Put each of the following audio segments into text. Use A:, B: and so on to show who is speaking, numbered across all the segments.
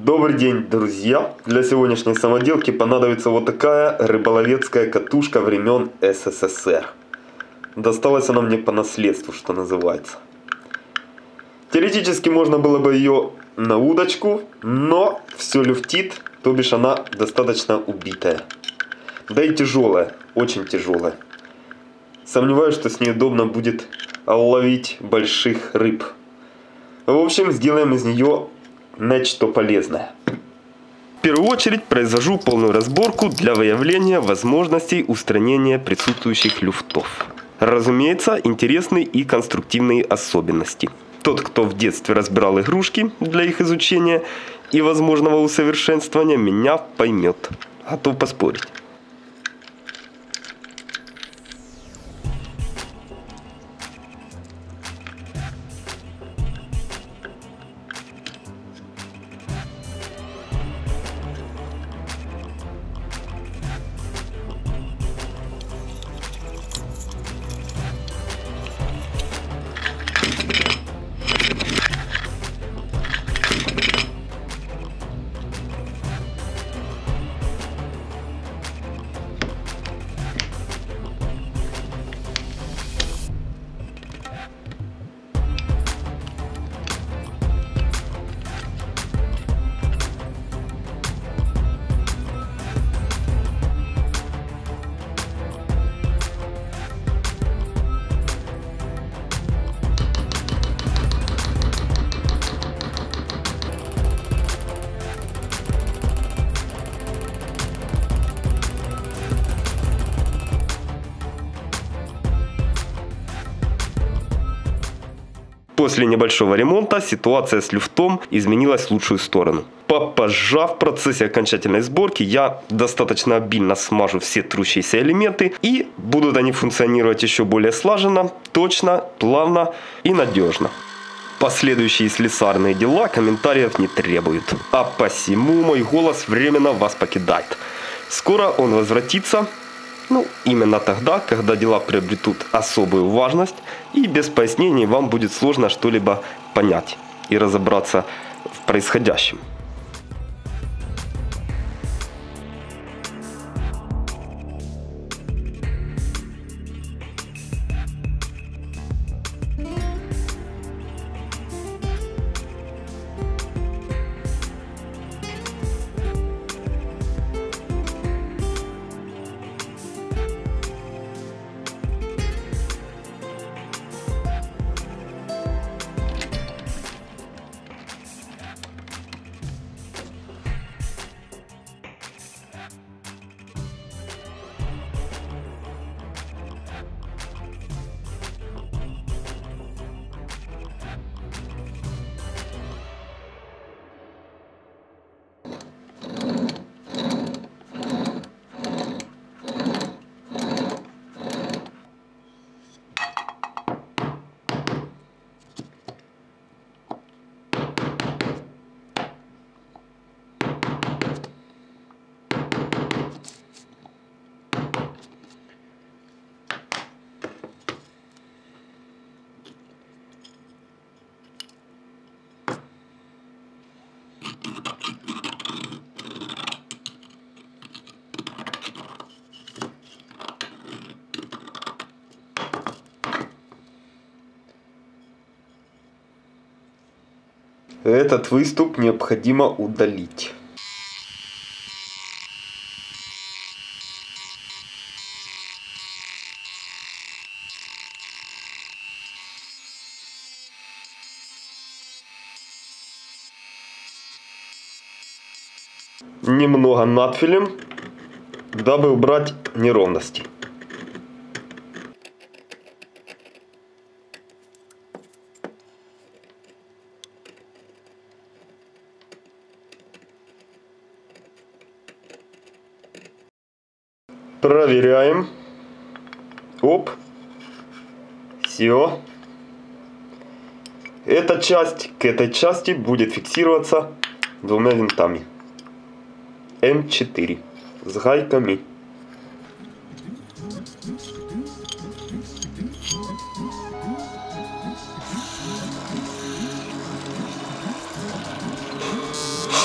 A: Добрый день, друзья! Для сегодняшней самоделки понадобится вот такая рыболовецкая катушка времен СССР. Досталась она мне по наследству, что называется. Теоретически можно было бы ее на удочку, но все люфтит, то бишь она достаточно убитая. Да и тяжелая, очень тяжелая. Сомневаюсь, что с ней удобно будет ловить больших рыб. В общем, сделаем из нее нечто полезное. В первую очередь произвожу полную разборку для выявления возможностей устранения присутствующих люфтов. Разумеется, интересные и конструктивные особенности. Тот, кто в детстве разбирал игрушки для их изучения и возможного усовершенствования, меня поймет. Готов поспорить. После небольшого ремонта ситуация с люфтом изменилась в лучшую сторону. Попозже в процессе окончательной сборки я достаточно обильно смажу все трущиеся элементы, и будут они функционировать еще более слаженно, точно, плавно и надежно. Последующие слесарные дела комментариев не требуют, а посему мой голос временно вас покидает. Скоро он возвратится. Именно тогда, когда дела приобретут особую важность, и без пояснений вам будет сложно что-либо понять и разобраться в происходящем. Этот выступ необходимо удалить. Немного надфилем, дабы убрать неровности. Проверяем. Оп. Все. Эта часть к этой части будет фиксироваться двумя винтами М4 с гайками.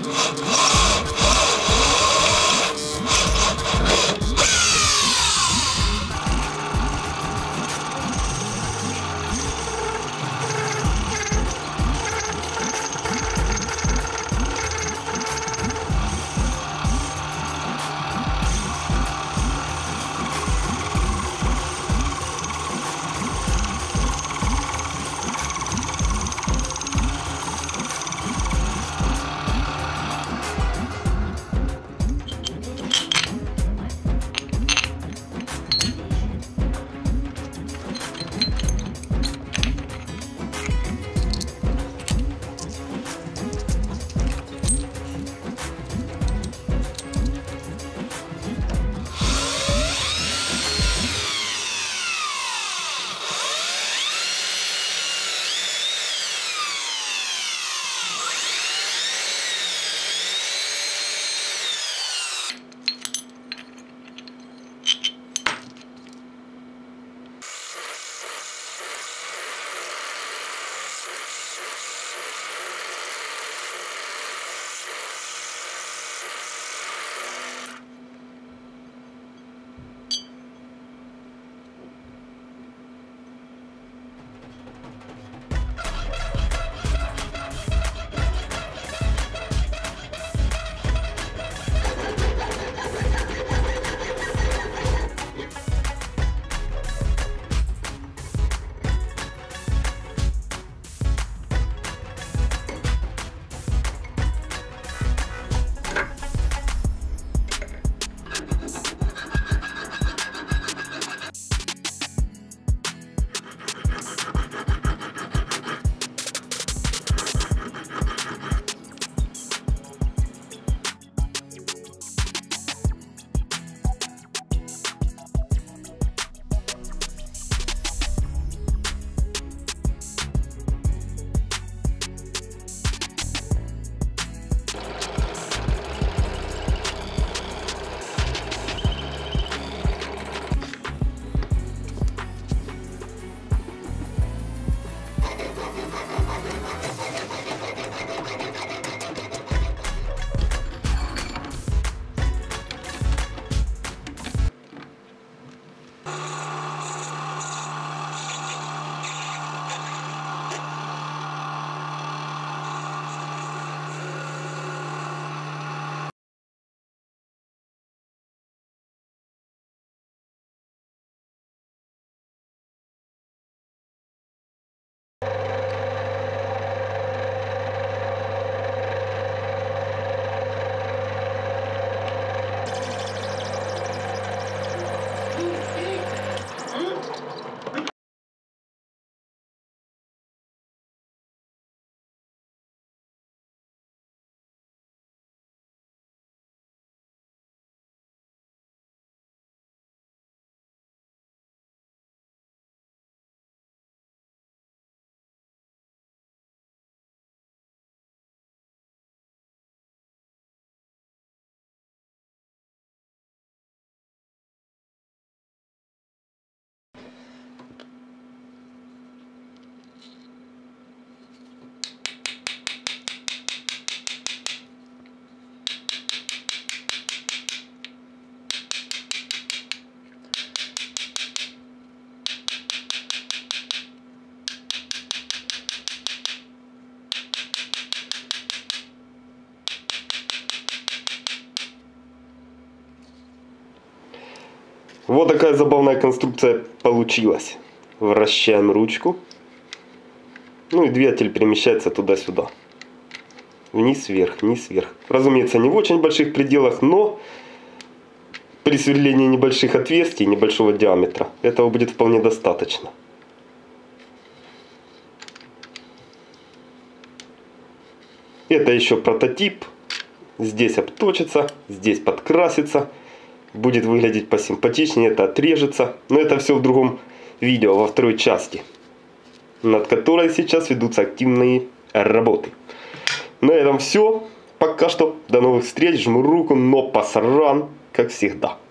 A: Вот такая забавная конструкция получилась. Вращаем ручку. Ну и двигатель перемещается туда-сюда. Вниз-вверх, вниз-вверх. Разумеется, не в очень больших пределах, но при сверлении небольших отверстий, небольшого диаметра, этого будет вполне достаточно. Это еще прототип. Здесь обточится, здесь подкрасится. Будет выглядеть посимпатичнее, это отрежется. Но это все в другом видео, во второй части, над которой сейчас ведутся активные работы. На этом все. Пока что. До новых встреч. Жму руку, но пасран, как всегда.